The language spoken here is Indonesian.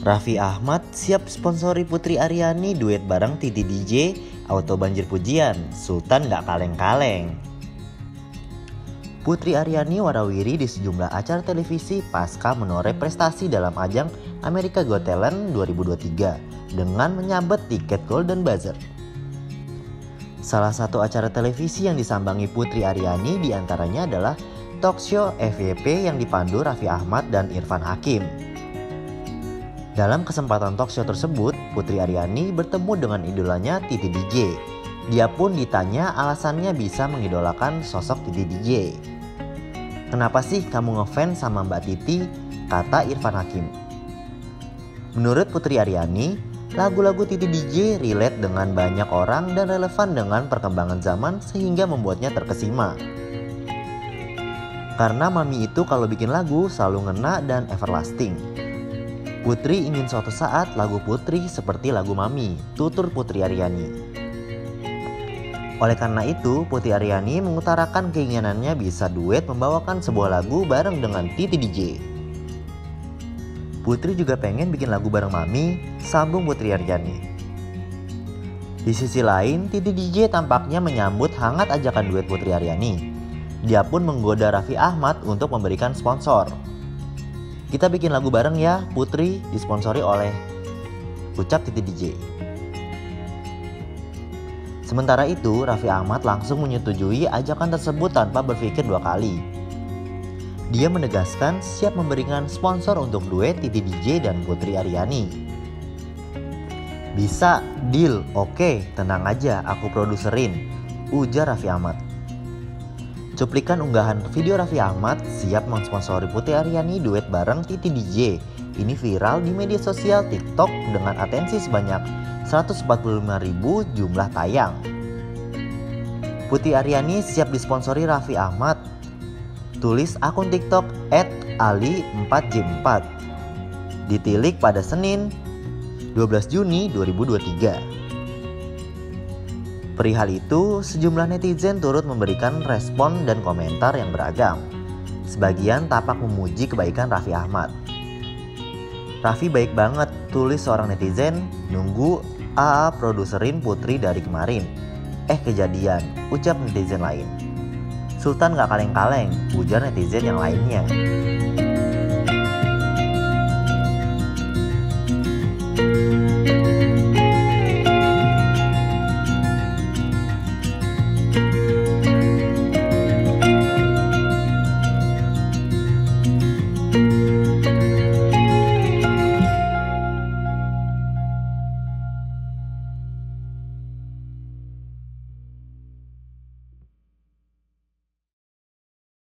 Raffi Ahmad siap sponsori Putri Aryani duet bareng Titi DJ, auto banjir pujian, Sultan gak kaleng-kaleng. Putri Aryani warawiri di sejumlah acara televisi pasca menoreh prestasi dalam ajang America Got Talent 2023 dengan menyabet tiket Golden Buzzer. Salah satu acara televisi yang disambangi Putri Aryani diantaranya adalah talk show FYP yang dipandu Raffi Ahmad dan Irfan Hakim. Dalam kesempatan talk show tersebut, Putri Aryani bertemu dengan idolanya Titi DJ. Dia pun ditanya alasannya bisa mengidolakan sosok Titi DJ. "Kenapa sih kamu ngefans sama Mbak Titi?" kata Irfan Hakim. Menurut Putri Aryani, lagu-lagu Titi DJ relate dengan banyak orang dan relevan dengan perkembangan zaman sehingga membuatnya terkesima. Karena Mami itu kalau bikin lagu selalu ngena dan everlasting. Putri ingin suatu saat lagu Putri seperti lagu Mami, tutur Putri Aryani. Oleh karena itu, Putri Aryani mengutarakan keinginannya bisa duet membawakan sebuah lagu bareng dengan Titi DJ. Putri juga pengen bikin lagu bareng Mami, sambung Putri Aryani. Di sisi lain, Titi DJ tampaknya menyambut hangat ajakan duet Putri Aryani. Dia pun menggoda Raffi Ahmad untuk memberikan sponsor. "Kita bikin lagu bareng ya, Putri," disponsori oleh ucap Titi DJ. Sementara itu, Raffi Ahmad langsung menyetujui ajakan tersebut tanpa berpikir dua kali. Dia menegaskan siap memberikan sponsor untuk duet Titi DJ dan Putri Aryani. "Bisa, deal, oke, tenang aja, aku produserin," ujar Raffi Ahmad. Cuplikan unggahan video Raffi Ahmad siap mensponsori Putri Aryani duet bareng Titi DJ ini viral di media sosial TikTok dengan atensi sebanyak 145.000 jumlah tayang. Putri Aryani siap disponsori Raffi Ahmad. Tulis akun TikTok @ali4j4. Ditilik pada Senin 12 Juni 2023. Perihal itu, sejumlah netizen turut memberikan respon dan komentar yang beragam. Sebagian tampak memuji kebaikan Raffi Ahmad. "Raffi baik banget," tulis seorang netizen, "nunggu AA produserin Putri dari kemarin. Kejadian," ucap netizen lain. "Sultan gak kaleng-kaleng," ujar netizen yang lainnya.